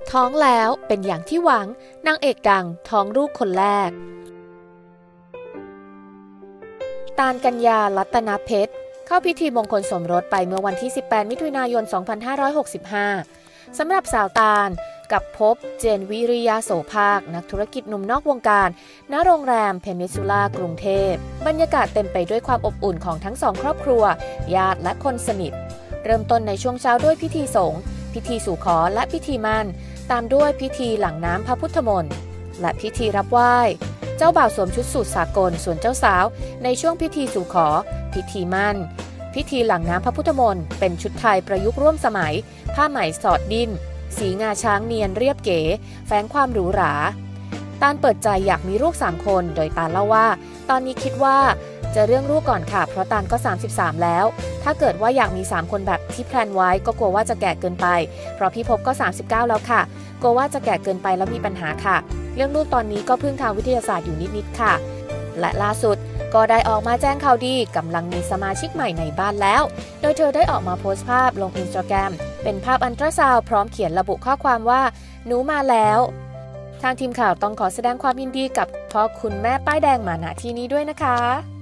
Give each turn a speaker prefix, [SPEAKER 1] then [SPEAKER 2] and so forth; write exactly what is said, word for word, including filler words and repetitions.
[SPEAKER 1] ท้องแล้วเป็นอย่างที่หวังนางเอกดังท้องลูกคนแรกตาลกัญญารัตนเพชรเข้าพิธีมงคลสมรสไปเมื่อวันที่สิบแปดมิถุนายนสองพันห้าร้อยหกสิบห้าสำหรับสาวตาลกับภพเจนวิริยะโสภาคนักธุรกิจหนุ่มนอกวงการณโรงแรมเพนินซูล่ากรุงเทพบรรยากาศเต็มไปด้วยความอบอุ่นของทั้งสองครอบครัวญาติและคนสนิทเริ่มต้นในช่วงเช้าด้วยพิธีสงฆ์พิธีสู่ขอและพิธีมั่นตามด้วยพิธีหลั่งน้ำพระพุทธมนต์และพิธีรับไหว้เจ้าบ่าวสวมชุดสูทสากลส่วนเจ้าสาวในช่วงพิธีสู่ขอพิธีมั่นพิธีหลั่งน้ำพระพุทธมนต์เป็นชุดไทยประยุกต์ร่วมสมัยผ้าไหมสอดดิ้นสีงาช้างเนียนเรียบเก๋แฝงความหรูหราตาลเปิดใจอยากมีลูกสามคนโดยตาลเล่าว่าตอนนี้คิดว่าจะเรื่องลูกก่อนค่ะเพราะตาลก็สามสิบสามแล้วถ้าเกิดว่าอยากมีสามคนแบบที่แพลนไว้ก็กลัวว่าจะแก่เกินไปเพราะพี่พบก็สามสิบเก้าแล้วค่ะกลัวว่าจะแก่เกินไปแล้วมีปัญหาค่ะเรื่องลูกตอนนี้ก็พึ่งทางวิทยาศาสตร์อยู่นิดๆค่ะและล่าสุดก็ได้ออกมาแจ้งข่าวดีกำลังมีสมาชิกใหม่ในบ้านแล้วโดยเธอได้ออกมาโพสต์ภาพลงอินสตาแกรมเป็นภาพอัลตราซาวด์พร้อมเขียนระบุข้อความว่าหนูมาแล้วทางทีมข่าวต้องขอแสดงความยินดีกับพ่อคุณแม่ป้ายแดงมาณที่นี้ด้วยนะคะ